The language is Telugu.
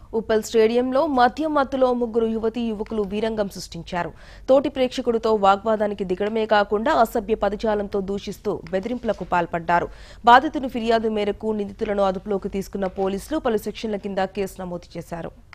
ఉప్పల్ స్టేడియంలో మద్యం మత్తులో ముగ్గురు యువతీ యువకులు వీరంగం సృష్టించారు. తోటి ప్రేక్షకుడితో వాగ్వాదానికి దిగడమే కాకుండా అసభ్య పదజాలంతో దూషిస్తూ బెదిరింపులకు పాల్పడ్డారు. బాధితుని ఫిర్యాదు మేరకు నిందితులను అదుపులోకి తీసుకున్న పోలీసులు పలు సెక్షన్ల కింద కేసు నమోదు చేశారు.